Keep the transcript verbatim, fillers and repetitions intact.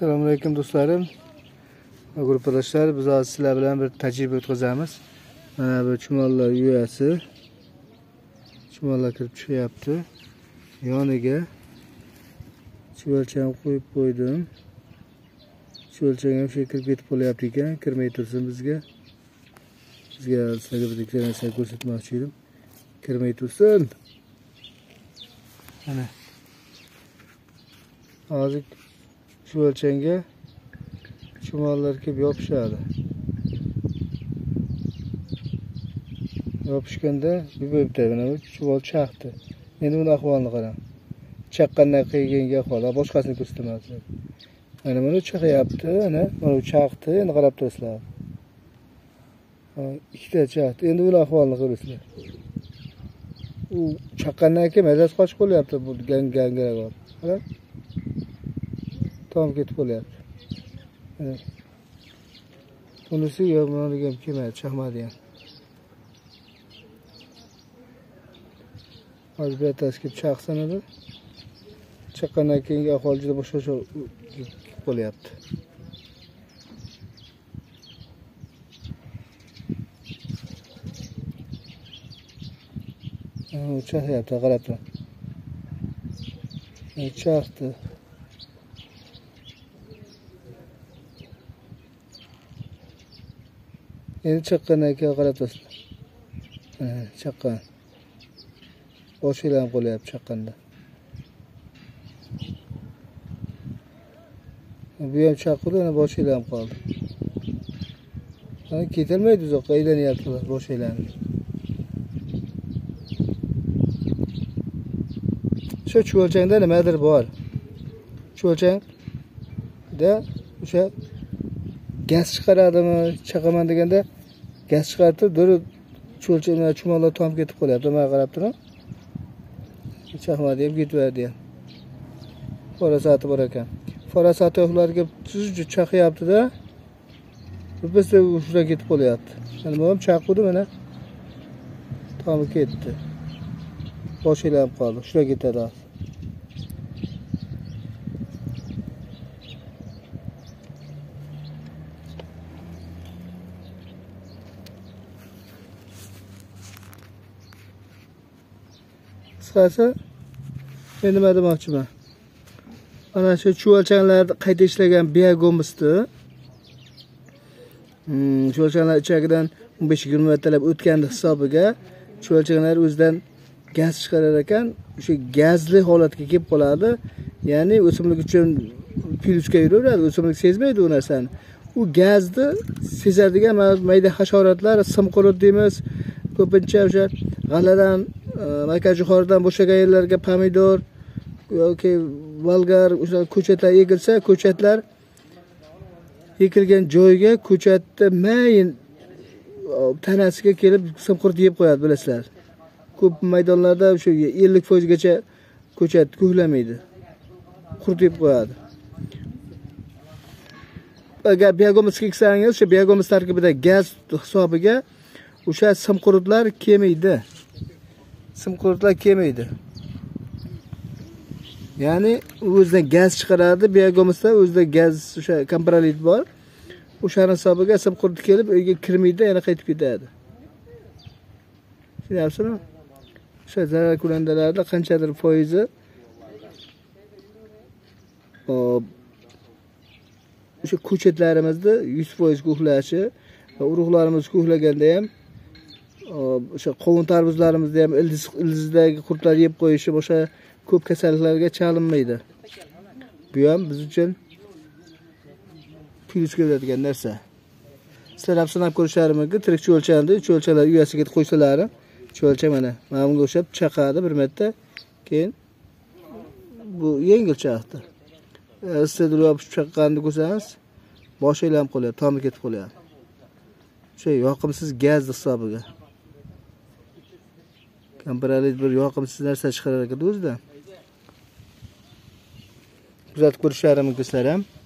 Assalomu alaykum do'stlarim. Gruppadoshlar, biz hozir sizlar bilan bir tajriba o'tkazamiz. Mana bu chumollar uyasi. Chumollar kirib chiqyapti. Yoniga chuvalcham qo'yib qo'ydim. Chuvalcham ham shu kirib ketib qolyapti ekan, kirmay tursin bizga. Bizga sizlarga bir ikkita narsa ko'rsatmoqchi edim. Kirmay tursin. Mana hozir chuvalchanga chumollar kelib yopishadi. Yopishganda bu bo'pti, mana bu chumol chaqdi. Endi buni ahvolini qarang. Chaqqandan qiyingi ahvol, boshqasini ko'rsataman. Mana buni chaqyapti, ana, mana bu chaqdi, endi qarab turasizlar. Ikkita chaqdi. Endi buni ahvolini ko'rasizlar. U chaqqandan keyin mazasi qochib qolyapti bu gang-gangaraga. Qarang. Tom ketib qolyapti. Bunisi yomoniga ham kelmadi, chaqmadi ham. Hozir bir ertasi kelib chaqsin edi. Chaqqandan keyingi ahvol juda boshqacha bo'lyapti. U chaqyapti, qarab tur. Chaqdi. Endi chaqqandan keyin qarab turasizlar. Ha, chaqqan. Boshilar ham qo'lyapti chaqqanda. Bu ham chaqqudi, ana boshilar ham qoldi. Ana ketilmaydi uzoqqa, aylanyaptilar boshilarni. Shu chuvalchangda nimadir bor. Chuvalchangda o'sha gaz chiqaradimi, chaqaman deganda gaz chiqarib turib, chuvalchanglar chumollar tomib ketib qolyapti. Mana qarab turing. Chaqmadi ham ketverdi ham. Farosati bor ekan. Farosati yo'qlarga tuzib chaqyapti-da. Bizda ushla ketib qolyapti. Mana bu ham chaqudi, mana tomib ketdi. Boshilar ham qoldi. Ushla ketadi. Qisqasi, men nima demoqchiman? Mana shu chuvalchanglarni qayta ishlagan biogomisni hmm, chuvalchanglar ichagidan o'n besh yigirma martalab o'tganda hisobiga chuvalchanglar o'zidan gaz chiqarar ekan, o'sha gazli holatga kelib qoladi. Ya'ni o'simlik uchun plyuska yuraveradi, o'simlik sezmaydi u narsani. U gazni sezadigan mayda hasharotlar, simqurut deymiz, ko'pincha o'sha g'aladan makajixordan bo'shagan yerlarga pomidor yoki bolgar o'sha ko'chatlar ekilsa, ko'chatlar ekilgan joyga ko'chatni mayin tanasiga kelib simqurut yeb qo'yadi, bilasizlar. Ko'p maydonlarda o'sha ellik foiz gacha ko'chat ko'klamaydi. Quritib qo'yadi. Agar biogomis eksangiz, o'sha biogomis tarkibida gaz hisobiga o'sha simqurutlar kelmaydi. Simqurutlar kelmaydi. Ya'ni o'zidan gaz chiqaradi, biogomisda o'zida gaz, o'sha komprolit bor. O'shaning hisobiga simqurut kelib uyga kirmaydi, yana qaytib ketadi. Tushunyapsizmi? O'sha zarar ko'randalarda qanchadir foizi o'sha ko'chatlarimizni yuz foiz ko'klashi va urug'larimiz ko'klaganda ham o'sha qovun tarvuzlarimizni ham ildiz ildizdagi qurtlar yeb qo'yishi boshqa ko'p kasalliklarga chalinmaydi. Bu ham biz uchun plyus keladigan narsa. Sizlar ham sinab ko'rishlaringiz mumkin. Tirik chuvalchangni, chuvalchalar uyasiga qo'ysalar, chuvalchang mana mana bunga o'xshab chaqadi bir marta, keyin bu yengil chaqdi. Sizlar yopib chaqqanini ko'rsangiz, boshilar ham qolyapti, tomi ketib qolyapti. O'sha yoqimsiz gaz hisobiga. Komprolit bir yoqimsiz narsa chiqarar ekan o'zidan. Kuzatib ko'rishlaringiz mumkin sizlar ham.